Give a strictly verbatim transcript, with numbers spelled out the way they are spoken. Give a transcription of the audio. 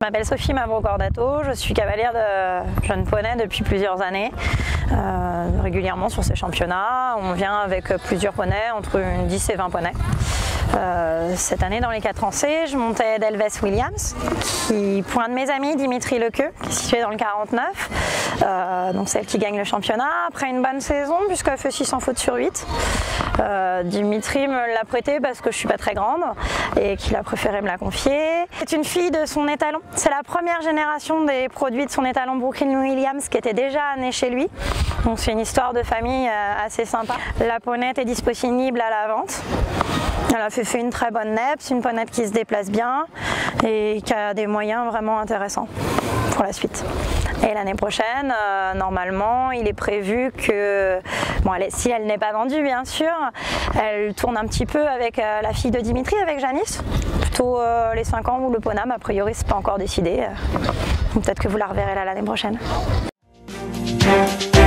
Je m'appelle Sophie Mavrocordato, je suis cavalière de jeunes poneys depuis plusieurs années, euh, régulièrement sur ces championnats. On vient avec plusieurs poneys, entre dix et vingt poneys. Euh, cette année, dans les quatre ans C, je montais d'Elves Williams, qui, pour un de mes amis, Dimitri Lequeux, qui est situé dans le quarante-neuf, euh, donc celle qui gagne le championnat, après une bonne saison, puisqu'elle fait six cents fautes sur huit. Euh, Dimitri me l'a prêté parce que je suis pas très grande et qu'il a préféré me la confier. C'est une fille de son étalon. C'est la première génération des produits de son étalon Brooklyn Williams qui était déjà née chez lui. Donc c'est une histoire de famille assez sympa. La ponette est disponible à la vente. Elle a fait, fait une très bonne nep, c'est une ponette qui se déplace bien et qui a des moyens vraiment intéressants pour la suite. Et l'année prochaine, euh, normalement, il est prévu que, bon, elle est, si elle n'est pas vendue bien sûr, elle tourne un petit peu avec euh, la fille de Dimitri, avec Janice, plutôt euh, les cinq ans où le ponam, a priori c'est pas encore décidé. Peut-être que vous la reverrez là l'année prochaine.